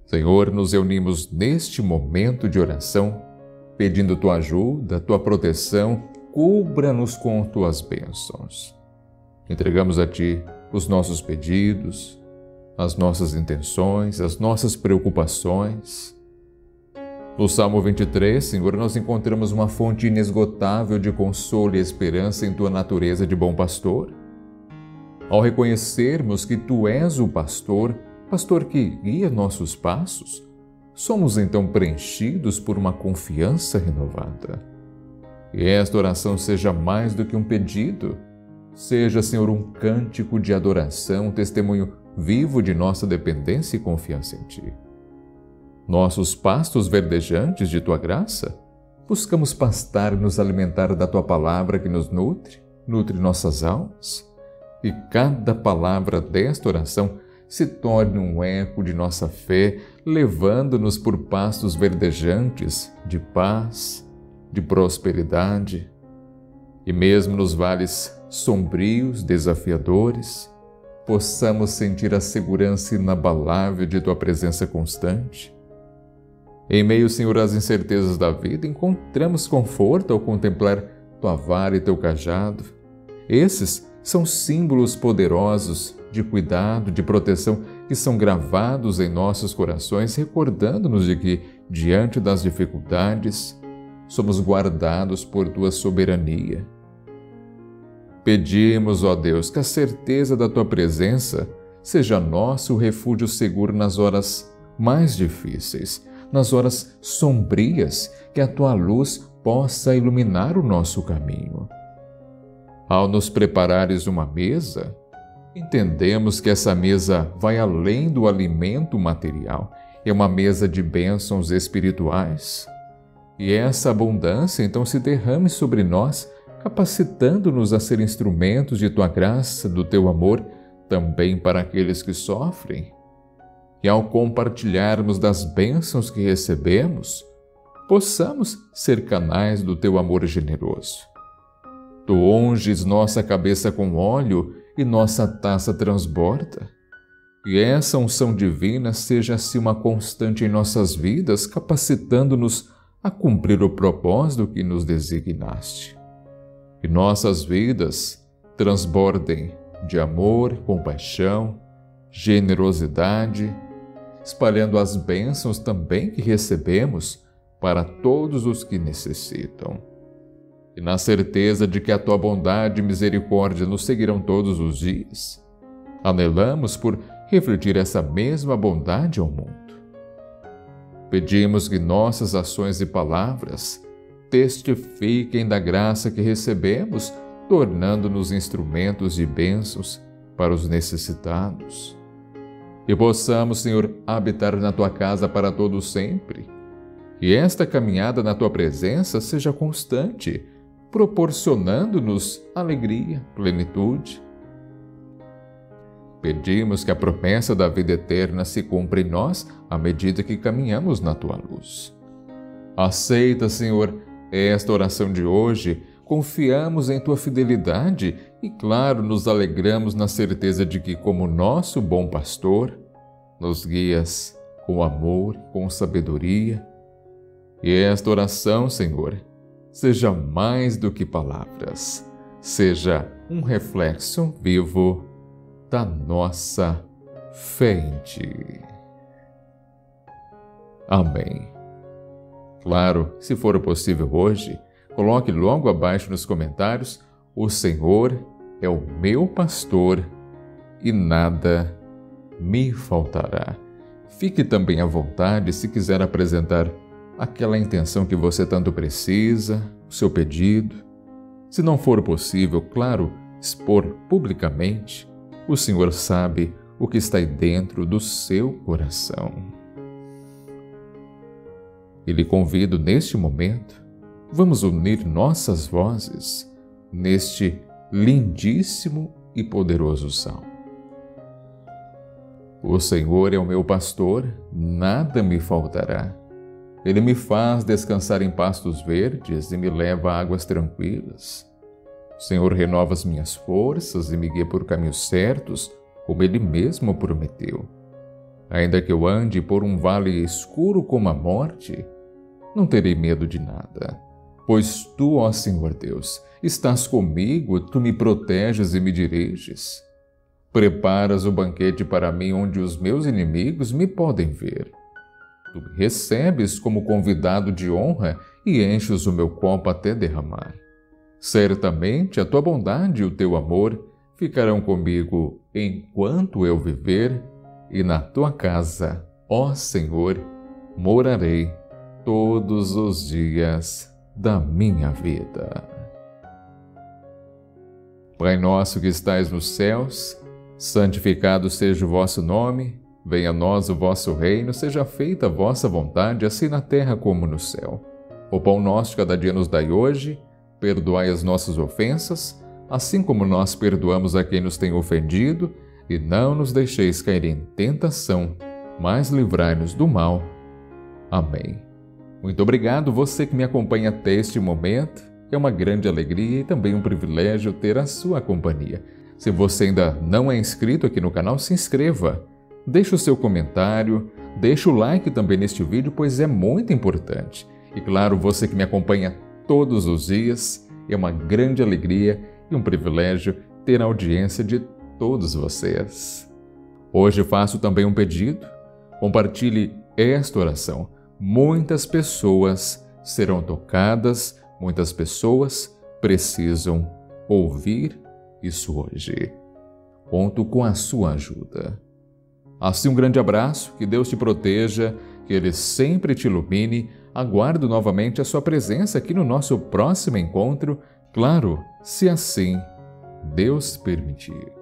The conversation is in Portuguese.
Senhor, nos reunimos neste momento de oração, pedindo Tua ajuda, Tua proteção, cubra-nos com Tuas bênçãos. Entregamos a Ti os nossos pedidos, as nossas intenções, as nossas preocupações. No Salmo 23, Senhor, nós encontramos uma fonte inesgotável de consolo e esperança em Tua natureza de bom pastor. Ao reconhecermos que Tu és o pastor que guia nossos passos, somos então preenchidos por uma confiança renovada. Que esta oração seja mais do que um pedido, seja, Senhor, um cântico de adoração, um testemunho vivo de nossa dependência e confiança em Ti. Nossos pastos verdejantes de Tua graça, buscamos pastar e nos alimentar da Tua palavra que nos nutre nossas almas. Que cada palavra desta oração se torne um eco de nossa fé, levando-nos por pastos verdejantes de paz, de prosperidade. E mesmo nos vales sombrios, desafiadores, possamos sentir a segurança inabalável de Tua presença constante. Em meio, Senhor, às incertezas da vida, encontramos conforto ao contemplar Tua vara e Teu cajado. Esses são símbolos poderosos de cuidado, de proteção, que são gravados em nossos corações, recordando-nos de que, diante das dificuldades, somos guardados por Tua soberania. Pedimos, ó Deus, que a certeza da Tua presença seja nosso refúgio seguro nas horas mais difíceis, nas horas sombrias, que a Tua luz possa iluminar o nosso caminho. Ao nos preparares uma mesa, entendemos que essa mesa vai além do alimento material, é uma mesa de bênçãos espirituais. E essa abundância então se derrame sobre nós, capacitando-nos a ser instrumentos de Tua graça, do Teu amor, também para aqueles que sofrem. E ao compartilharmos das bênçãos que recebemos, possamos ser canais do Teu amor generoso. Tu unges nossa cabeça com óleo e nossa taça transborda. E essa unção divina seja assim uma constante em nossas vidas, capacitando-nos a cumprir o propósito que nos designaste. Que nossas vidas transbordem de amor, compaixão, generosidade, espalhando as bênçãos também que recebemos para todos os que necessitam. E na certeza de que a Tua bondade e misericórdia nos seguirão todos os dias, anelamos por refletir essa mesma bondade ao mundo. Pedimos que nossas ações e palavras testifiquem da graça que recebemos, tornando-nos instrumentos de bênçãos para os necessitados. E possamos, Senhor, habitar na Tua casa para todo sempre. E esta caminhada na Tua presença seja constante, proporcionando-nos alegria, plenitude. Pedimos que a promessa da vida eterna se cumpra em nós à medida que caminhamos na Tua luz. Aceita, Senhor, esta oração de hoje, confiamos em Tua fidelidade e, claro, nos alegramos na certeza de que, como nosso bom pastor, nos guias com amor, com sabedoria. E esta oração, Senhor, seja mais do que palavras, seja um reflexo vivo da nossa fé em Ti. Amém. Claro, se for possível hoje, coloque logo abaixo nos comentários: o Senhor é o meu pastor e nada me faltará. Fique também à vontade se quiser apresentar aquela intenção que você tanto precisa, o seu pedido. Se não for possível, claro, expor publicamente, o Senhor sabe o que está aí dentro do seu coração. E lhe convido neste momento, vamos unir nossas vozes neste lindíssimo e poderoso salmo. O Senhor é o meu pastor, nada me faltará. Ele me faz descansar em pastos verdes e me leva a águas tranquilas. O Senhor renova as minhas forças e me guia por caminhos certos, como Ele mesmo prometeu. Ainda que eu ande por um vale escuro como a morte, não terei medo de nada. Pois tu, ó Senhor Deus, estás comigo, tu me proteges e me diriges. Preparas o banquete para mim onde os meus inimigos me podem ver. Tu me recebes como convidado de honra e enches o meu copo até derramar. Certamente a tua bondade e o teu amor ficarão comigo enquanto eu viver, e na tua casa, ó Senhor, morarei todos os dias da minha vida. Pai nosso que estais nos céus, santificado seja o vosso nome, venha a nós o vosso reino, seja feita a vossa vontade, assim na terra como no céu. O pão nosso de cada dia nos dai hoje, perdoai as nossas ofensas, assim como nós perdoamos a quem nos tem ofendido, e não nos deixeis cair em tentação, mas livrai-nos do mal. Amém. Muito obrigado você que me acompanha até este momento. É uma grande alegria e também um privilégio ter a sua companhia. Se você ainda não é inscrito aqui no canal, se inscreva. Deixe o seu comentário, deixe o like também neste vídeo, pois é muito importante. E claro, você que me acompanha todos os dias, é uma grande alegria e um privilégio ter a audiência de todos vocês. Hoje faço também um pedido. Compartilhe esta oração. Muitas pessoas serão tocadas, muitas pessoas precisam ouvir isso hoje. Conto com a sua ajuda. Assim, um grande abraço, que Deus te proteja, que Ele sempre te ilumine. Aguardo novamente a sua presença aqui no nosso próximo encontro, claro, se assim Deus permitir.